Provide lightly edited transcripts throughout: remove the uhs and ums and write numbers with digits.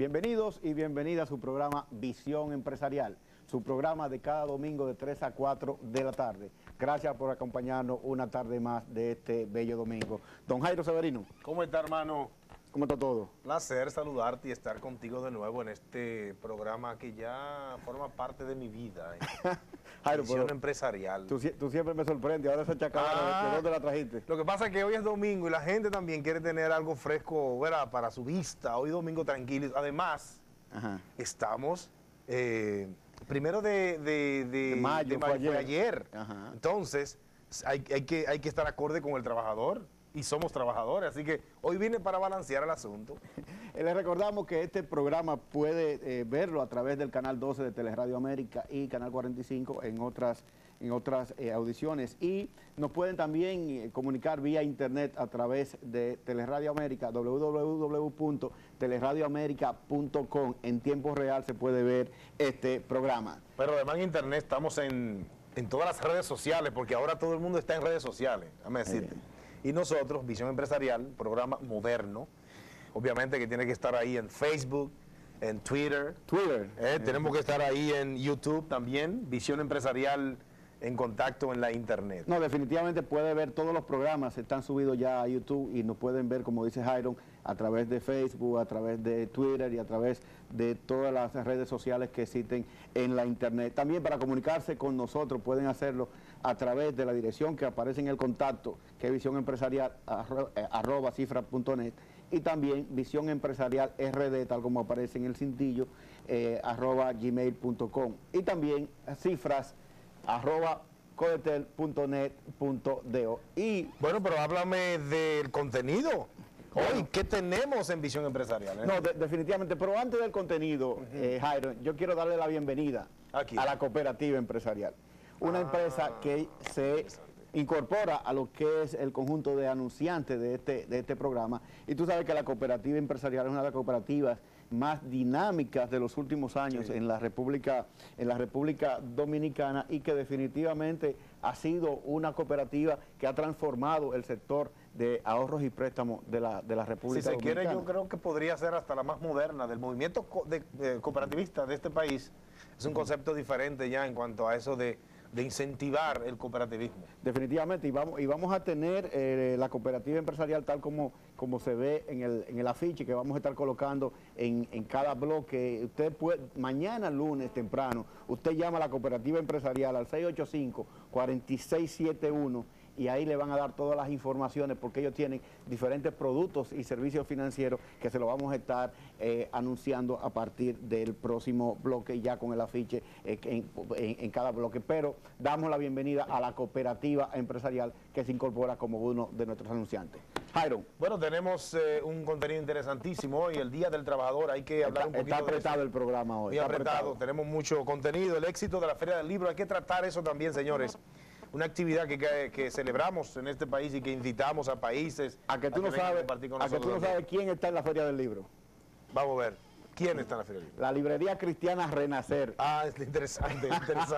Bienvenidos y bienvenida a su programa Visión Empresarial, su programa de cada domingo de 3 a 4 de la tarde. Gracias por acompañarnos una tarde más de este bello domingo. Don Jairo Severino. ¿Cómo está, hermano? ¿Cómo está todo? Placer saludarte y estar contigo de nuevo en este programa que ya forma parte de mi vida. Jairo, Visión empresarial. Tú siempre me sorprendes, ahora esa chacabana, ¿de dónde la trajiste? Lo que pasa es que hoy es domingo y la gente también quiere tener algo fresco, ¿verdad?, para su vista. Hoy domingo tranquilo. Además, estamos primero de mayo fue ayer. Entonces, hay que estar acorde con el trabajador. Y somos trabajadores, así que hoy vine para balancear el asunto. Les recordamos que este programa puede verlo a través del canal 12 de Teleradio América y canal 45 en otras audiciones. Y nos pueden también comunicar vía internet a través de Teleradio América, www.teleradioamerica.com. En tiempo real se puede ver este programa. Pero además en internet estamos en todas las redes sociales, porque ahora todo el mundo está en redes sociales, déjame decirte. Y nosotros, Visión Empresarial, programa moderno, obviamente que tiene que estar ahí en Facebook, en Twitter. Tenemos que estar ahí en YouTube también, Visión Empresarial en contacto en la internet. No, definitivamente puede ver todos los programas, están subidos ya a YouTube y nos pueden ver, como dice Jairo, a través de Facebook, a través de Twitter y a través de todas las redes sociales que existen en la internet. También para comunicarse con nosotros pueden hacerlo a través de la dirección que aparece en el contacto, que es visionempresarial@cifra.net, y también Visión Empresarial RD, tal como aparece en el cintillo, @gmail.com, y también cifras @codetel.net.do. Y bueno, pero háblame del contenido. Hoy, ¿qué tenemos en Visión Empresarial? No, definitivamente, pero antes del contenido, Jairo, yo quiero darle la bienvenida a la Cooperativa Empresarial. Una empresa que se incorpora a lo que es el conjunto de anunciantes de este programa. Y tú sabes que la Cooperativa Empresarial es una de las cooperativas más dinámicas de los últimos años en la República Dominicana, y que definitivamente ha sido una cooperativa que ha transformado el sector de ahorros y préstamos de la República Dominicana. Si se quiere, yo creo que podría ser hasta la más moderna del movimiento cooperativista de este país. Es un concepto diferente ya en cuanto a eso de incentivar el cooperativismo. Definitivamente, y vamos a tener la cooperativa empresarial tal como se ve en el afiche que vamos a estar colocando en cada bloque. Usted puede, mañana lunes temprano, usted llama a la cooperativa empresarial al 685-4671 y ahí le van a dar todas las informaciones, porque ellos tienen diferentes productos y servicios financieros que se lo vamos a estar anunciando a partir del próximo bloque, ya con el afiche en cada bloque. Pero damos la bienvenida a la cooperativa empresarial que se incorpora como uno de nuestros anunciantes. Jairo. Bueno, tenemos un contenido interesantísimo hoy, el Día del Trabajador. Hay que hablar un poquito. Está apretado el programa hoy. Muy apretado, tenemos mucho contenido. El éxito de la Feria del Libro, hay que tratar eso también, señores. Una actividad que celebramos en este país y que invitamos a países a que tú no sabes quién está en la Feria del Libro. Vamos a ver, ¿quién está en la Feria del Libro? La librería cristiana Renacer. Ah, es interesante.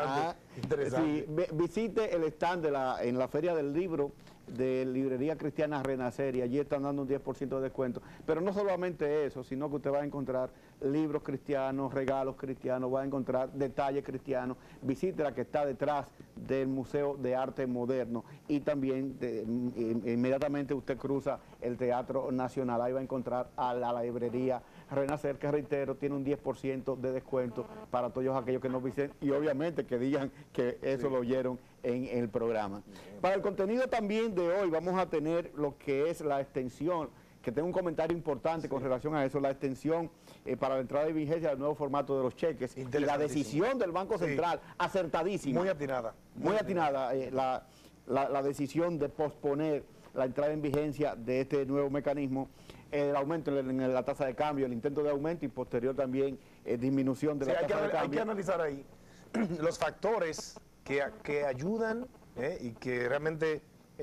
Sí, visite el stand en la Feria del Libro de Librería Cristiana Renacer, y allí están dando un 10% de descuento. Pero no solamente eso, sino que usted va a encontrar libros cristianos, regalos cristianos, va a encontrar detalles cristianos. Visite la que está detrás del Museo de Arte Moderno, y también inmediatamente usted cruza el Teatro Nacional, ahí va a encontrar a la librería Renacer, que reitero, tiene un 10% de descuento para todos aquellos que nos visiten, y obviamente que digan que eso lo oyeron en el programa. Para el contenido también de hoy vamos a tener lo que es la extensión, que tengo un comentario importante con relación a eso, la extensión para la entrada de vigencia del nuevo formato de los cheques, y la decisión del Banco Central, acertadísima. Muy atinada. Muy atinada, la decisión de posponer la entrada en vigencia de este nuevo mecanismo, el aumento en la tasa de cambio, el intento de aumento y posterior también disminución de la tasa de cambio. Hay que analizar ahí los factores que ayudan y que realmente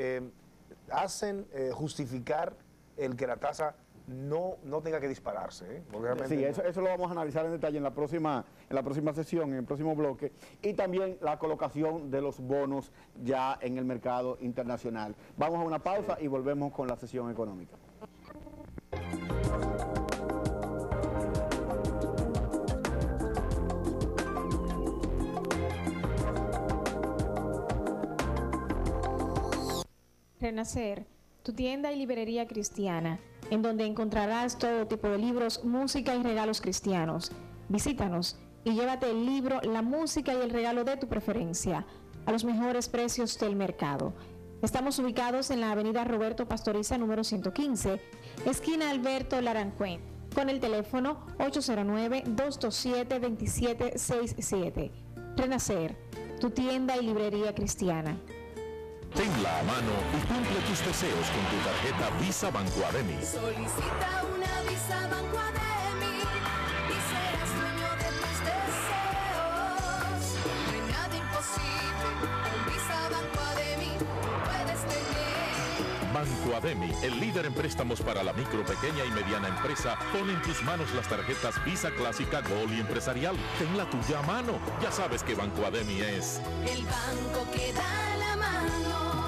hacen justificar el que la tasa no tenga que dispararse. Sí, eso lo vamos a analizar en detalle en la próxima sesión, en el próximo bloque, y también la colocación de los bonos ya en el mercado internacional. Vamos a una pausa y volvemos con la sesión económica. Renacer, tu tienda y librería cristiana, en donde encontrarás todo tipo de libros, música y regalos cristianos. Visítanos y llévate el libro, la música y el regalo de tu preferencia, a los mejores precios del mercado. Estamos ubicados en la avenida Roberto Pastoriza, número 115, esquina Alberto Larancuén, con el teléfono 809-227-2767. Renacer, tu tienda y librería cristiana. Tenla a mano y cumple tus deseos con tu tarjeta Visa Bancoademy. Solicita una Visa Bancoademy y serás dueño de tus deseos. No hay nada imposible, con Visa Bancoademy puedes tener. Bancoademy, el líder en préstamos para la micro, pequeña y mediana empresa, pone en tus manos las tarjetas Visa Clásica, Gold y Empresarial. Ten la tuya a mano. Ya sabes que Bancoademy es el banco que da la mano.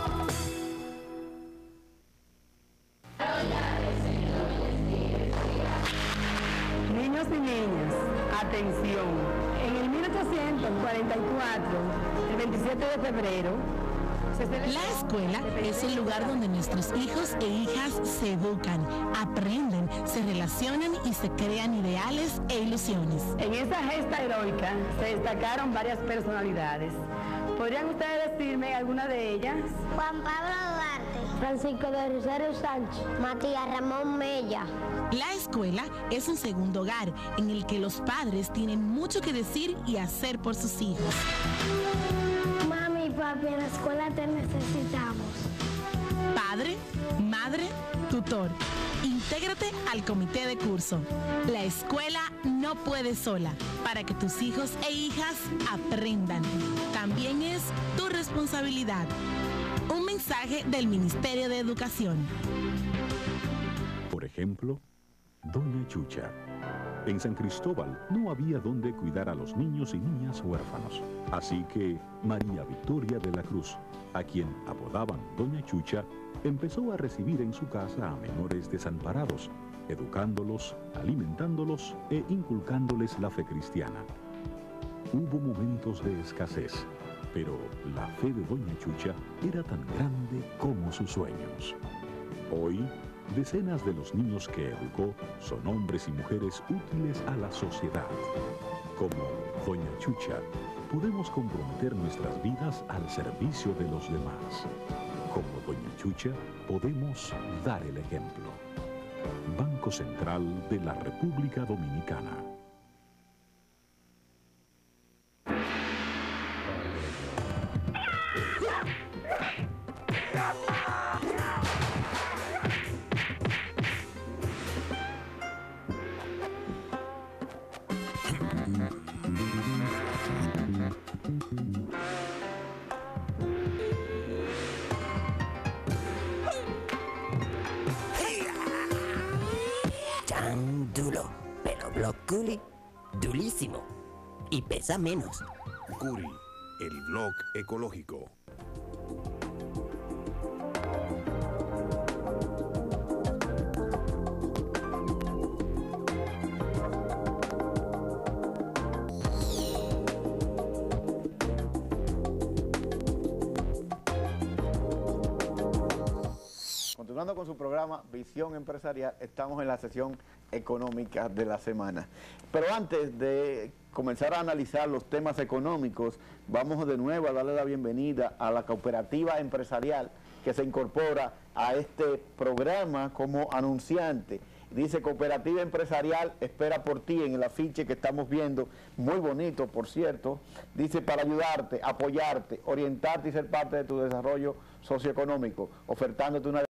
Niños y niñas, atención. En el 1844, el 27 de febrero, la escuela es el lugar donde nuestros hijos e hijas se educan, aprenden, se relacionan y se crean ideales e ilusiones. En esa gesta heroica se destacaron varias personalidades. ¿Podrían ustedes decirme alguna de ellas? Juan Pablo Duarte, Francisco de Rosario Sánchez, Matías Ramón Mella. La escuela es un segundo hogar en el que los padres tienen mucho que decir y hacer por sus hijos. Mami y papi, en la escuela te necesitamos. Padre, madre, tutor. Intégrate al comité de curso. La escuela no puede sola. Para que tus hijos e hijas aprendan. También es tu responsabilidad. Un mensaje del Ministerio de Educación. Por ejemplo, Doña Chucha. En San Cristóbal no había donde cuidar a los niños y niñas huérfanos. Así que María Victoria de la Cruz, a quien apodaban Doña Chucha, empezó a recibir en su casa a menores desamparados, educándolos, alimentándolos e inculcándoles la fe cristiana. Hubo momentos de escasez, pero la fe de Doña Chucha era tan grande como sus sueños. Hoy, decenas de los niños que educó son hombres y mujeres útiles a la sociedad. Como Doña Chucha, podemos comprometer nuestras vidas al servicio de los demás. Como Doña Chucha, podemos dar el ejemplo. Banco Central de la República Dominicana. Tan duro, pero Block Curry, durísimo. Y pesa menos. Curry, el blog ecológico. Continuando con su programa Visión Empresarial, estamos en la sesión económica de la semana. Pero antes de comenzar a analizar los temas económicos, vamos de nuevo a darle la bienvenida a la cooperativa empresarial que se incorpora a este programa como anunciante. Dice: Cooperativa Empresarial espera por ti, en el afiche que estamos viendo, muy bonito por cierto. Dice: para ayudarte, apoyarte, orientarte y ser parte de tu desarrollo socioeconómico, ofertándote una